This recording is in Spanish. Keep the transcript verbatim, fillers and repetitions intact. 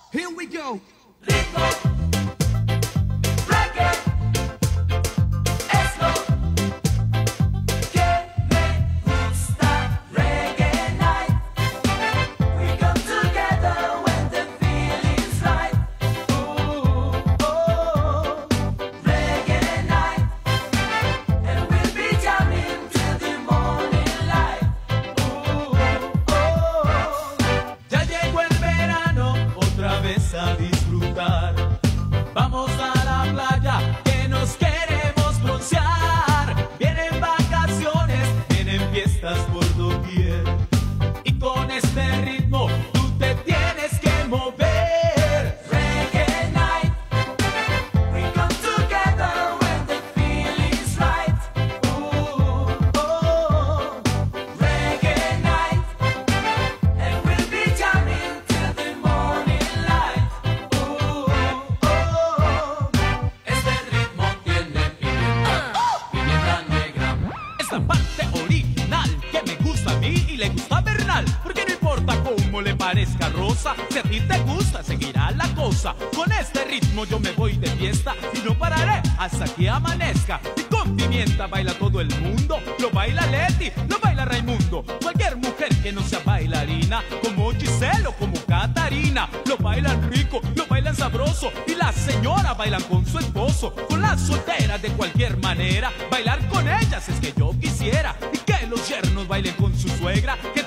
Here we go. A disfrutar, vamos a la playa que nos queremos broncear. Vienen vacaciones, vienen fiestas por doquier, y con este ritmo tú te tienes que mover. Reggae night, we come together when the feeling's right. Ooh, oh, reggae night, and we'll be jamming till the morning. Esta parte original que me gusta a mí y le gusta a Bernal, porque no importa cómo le parezca rosa, si a ti te gusta seguirá la cosa. Con este ritmo yo me voy de fiesta y no pararé hasta que amanezca. Y con pimienta baila todo el mundo, lo baila Leti, lo baila Raimundo. Cualquier mujer que no sea bailarina, como Giselle o como Catarina, lo bailan rico, lo bailan sabroso, y las señoras bailan con su esposo. Con las solteras de cualquier manera, bailar con ellas es que yo quisiera, y que los yernos bailen con su suegra, que